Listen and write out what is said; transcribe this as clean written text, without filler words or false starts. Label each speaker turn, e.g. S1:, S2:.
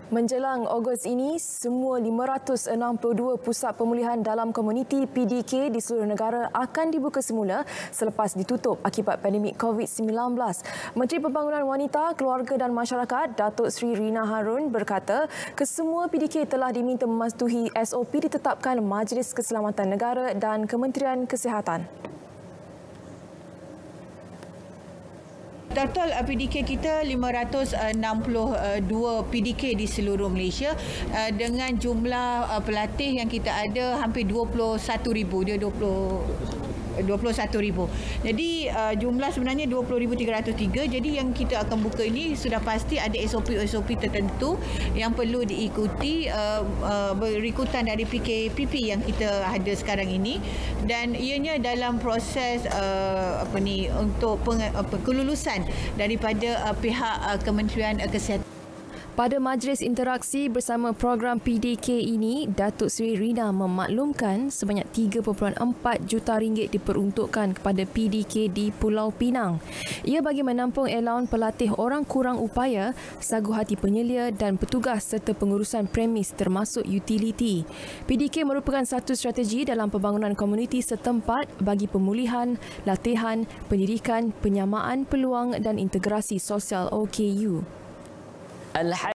S1: Menjelang Ogos ini, semua 562 pusat pemulihan dalam komuniti PDK di seluruh negara akan dibuka semula selepas ditutup akibat pandemik COVID-19. Menteri Pembangunan Wanita, Keluarga dan Masyarakat, Datuk Seri Rina Harun berkata, kesemua PDK telah diminta mematuhi SOP ditetapkan Majlis Keselamatan Negara dan Kementerian Kesihatan.
S2: Total PDK kita 562 PDK di seluruh Malaysia dengan jumlah pelatih yang kita ada hampir 21,000. Dia 21,000. Jadi jumlah sebenarnya 20,303. Jadi yang kita akan buka ini sudah pasti ada SOP tertentu yang perlu diikuti berikutan dari PKPP yang kita ada sekarang ini, dan ianya dalam proses untuk kelulusan daripada pihak Kementerian Kesihatan.
S1: Pada majlis interaksi bersama program PDK ini, Datuk Seri Rina memaklumkan sebanyak 3.4 juta ringgit diperuntukkan kepada PDK di Pulau Pinang. Ia bagi menampung alaun pelatih orang kurang upaya, sagu hati penyelia dan petugas serta pengurusan premis termasuk utiliti. PDK merupakan satu strategi dalam pembangunan komuniti setempat bagi pemulihan, latihan, pendidikan, penyamaan peluang dan integrasi sosial OKU.